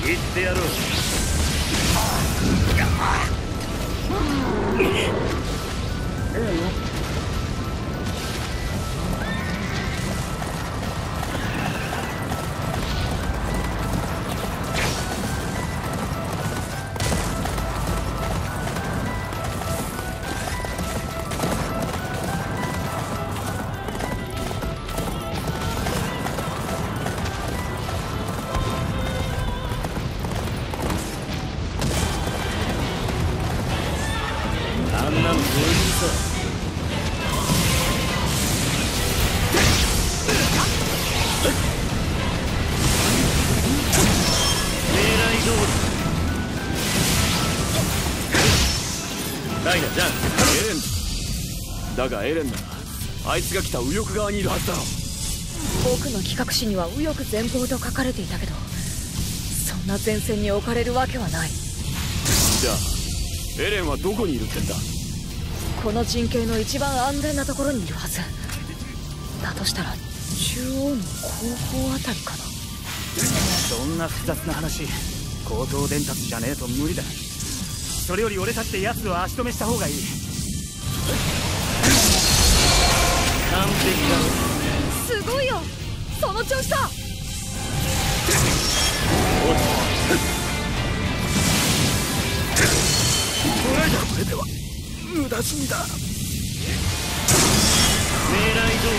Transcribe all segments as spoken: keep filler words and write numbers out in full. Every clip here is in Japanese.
言ってやろう。あんなのどういうさ。狙い通り。ダイナじゃん。エレンだがエレンならあいつが来た右翼側にいるはずだろ。 僕の企画書には右翼前方と書かれていたけど、そんな前線に置かれるわけはない。 じゃあエレンはどこにいるってんだ。 この陣形の一番安全なところにいるはずだとしたら、中央の後方あたりかな。 そんな複雑な話、口頭伝達じゃねえと無理だ。それより俺たちで奴を足止めした方がいい。 完璧だろ。 すごいよ、その調子だ。 捉えたこれでは無駄死にだ。 狙い通り。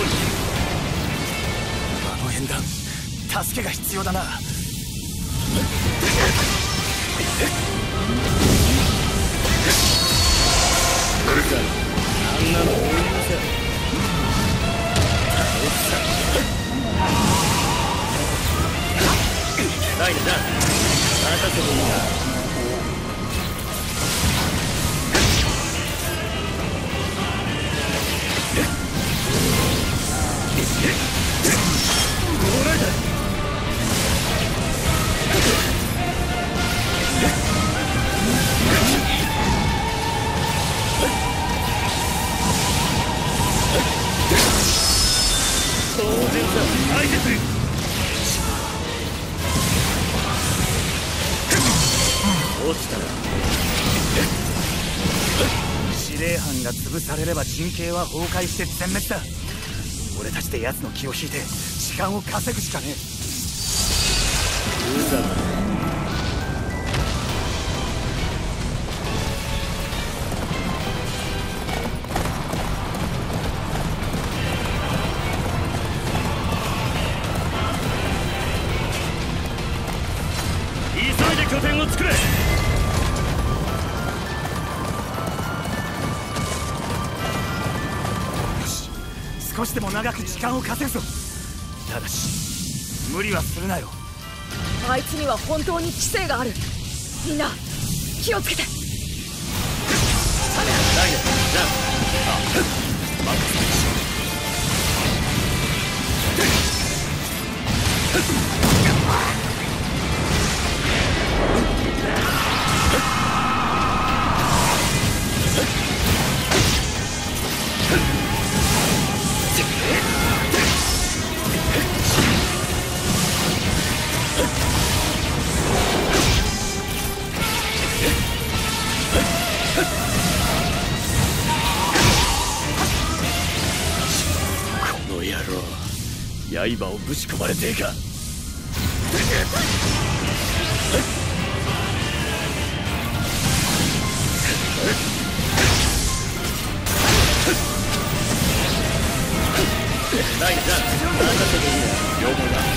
あの縁談、助けが必要だな。 うるさい。あんなの追い抜せ。ダイナじゃん。任せていいな。当然だ。相手する。落ちたな。 司令班が潰されれば陣形は崩壊して全滅だ。俺たちで奴の気を引いて時間を稼ぐしかねえ。 うざだ。急いで拠点を作れ。 少しでも長く時間を稼ぐぞ。ただし無理はするなよ。 あいつには本当に知性がある。みんな気をつけて。 ダイナじゃん。あ、任せて。刃をぶち込まれてえか。ダイナじゃん。任せていいよ。両方だ。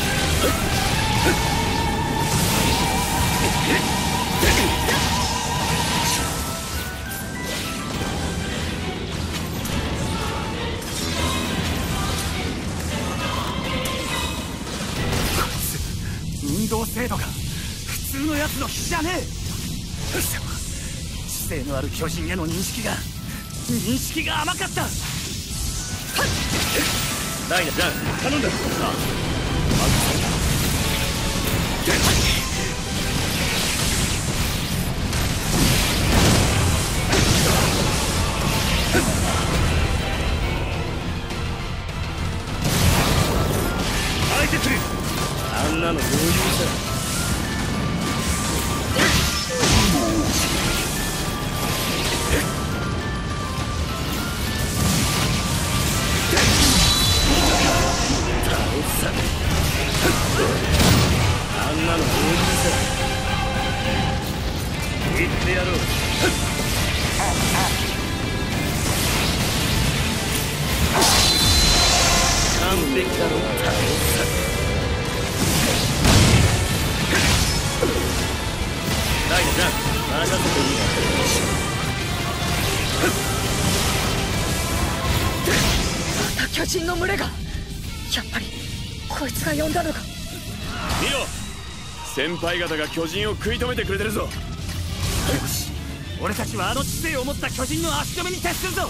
運動精度が普通のやつの比じゃねえ。知性のある巨人への認識が認識が甘かった。 ダイナじゃん。頼んだ。さあ、相手する。あんなの余裕さ。 てやろう。完璧だろ。ライナちゃん任せていいまた巨人の群れが。やっぱりこいつが呼んだのか。 見ろ、先輩方が巨人を食い止めてくれてるぞ。 よし、俺たちはあの知性を持った巨人の足止めに徹するぞ。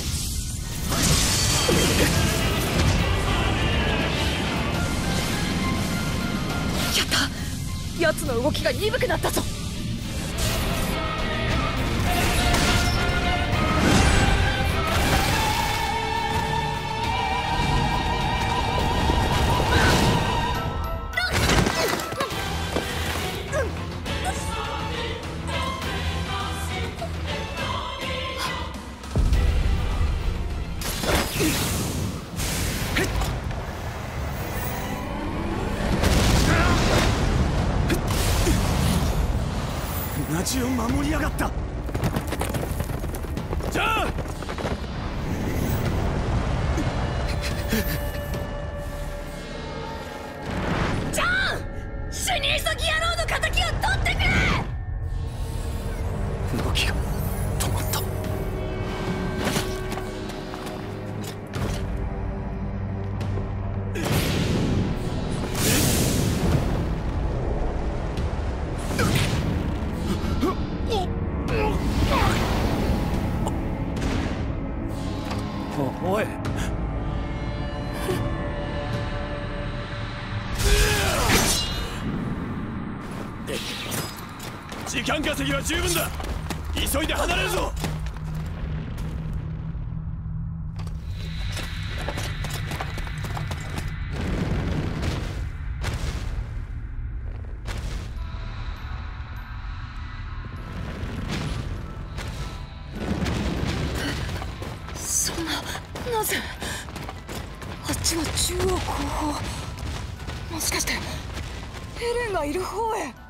やった、奴の動きが鈍くなったぞ。 ナジを守りやがった。 じゃあジャン、死に急ぎ野郎の敵を取ってくれ。 動きが止まった。おおい、 時間稼ぎは十分だ。急いで離れるぞ。 そんな、なぜあっちは中央後方。もしかしてエレンがいる方へ。